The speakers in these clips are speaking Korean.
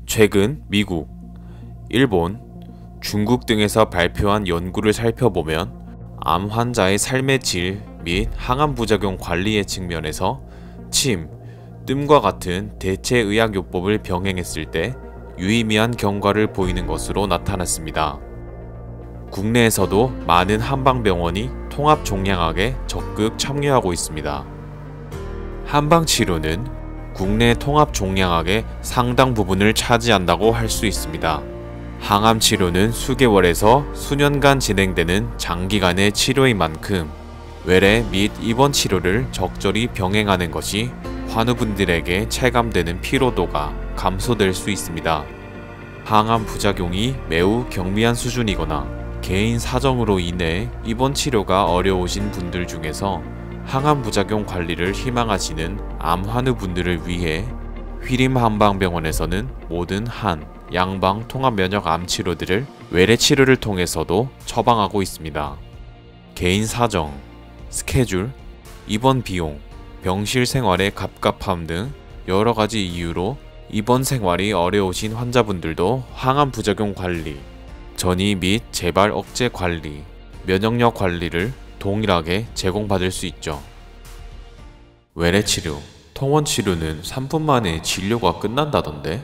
최근 미국, 일본, 중국 등에서 발표한 연구를 살펴보면 암 환자의 삶의 질 및 항암 부작용 관리의 측면에서 침, 뜸과 같은 대체 의학요법을 병행했을 때 유의미한 경과를 보이는 것으로 나타났습니다. 국내에서도 많은 한방병원이 통합종양학에 적극 참여하고 있습니다. 한방치료는 국내 통합종양학의 상당 부분을 차지한다고 할 수 있습니다. 항암치료는 수개월에서 수년간 진행되는 장기간의 치료인 만큼 외래 및 입원 치료를 적절히 병행하는 것이 환우분들에게 체감되는 피로도가 감소될 수 있습니다. 항암 부작용이 매우 경미한 수준이거나 개인 사정으로 인해 입원 치료가 어려우신 분들 중에서 항암 부작용 관리를 희망하시는 암 환우분들을 위해 휘림한방병원에서는 모든 한, 양방 통합면역 암 치료들을 외래 치료를 통해서도 처방하고 있습니다. 개인 사정, 스케줄, 입원 비용, 병실 생활의 갑갑함 등 여러가지 이유로 입원 생활이 어려우신 환자분들도 항암 부작용 관리, 전이 및 재발 억제 관리, 면역력 관리를 동일하게 제공받을 수 있죠. 외래 치료, 통원 치료는 3분 만에 진료가 끝난다던데?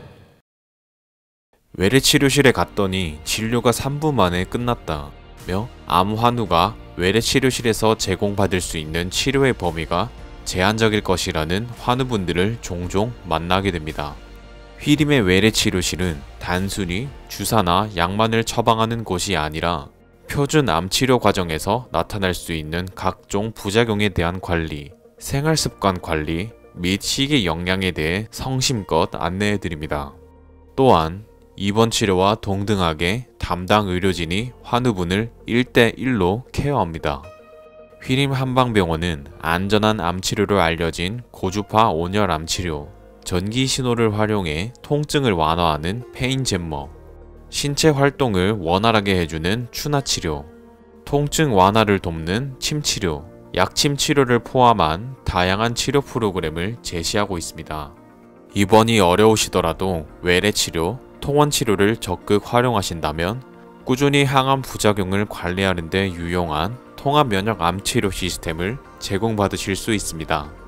외래 치료실에 갔더니 진료가 3분 만에 끝났다며 암 환우가 외래 치료실에서 제공받을 수 있는 치료의 범위가 제한적일 것이라는 환우분들을 종종 만나게 됩니다. 휘림의 외래 치료실은 단순히 주사나 약만을 처방하는 곳이 아니라 표준 암치료 과정에서 나타날 수 있는 각종 부작용에 대한 관리, 생활습관 관리 및 식이 영양에 대해 성심껏 안내해드립니다. 또한 입원 치료와 동등하게 담당 의료진이 환우분을 1대1로 케어합니다. 휘림한방병원은 안전한 암치료로 알려진 고주파 온열 암치료, 전기 신호를 활용해 통증을 완화하는 페인 잼머, 신체 활동을 원활하게 해주는 추나치료, 통증 완화를 돕는 침치료, 약침 치료를 포함한 다양한 치료 프로그램을 제시하고 있습니다. 입원이 어려우시더라도 외래 치료, 통원 치료를 적극 활용하신다면 꾸준히 항암 부작용을 관리하는 데 유용한 통합면역 암치료 시스템을 제공받으실 수 있습니다.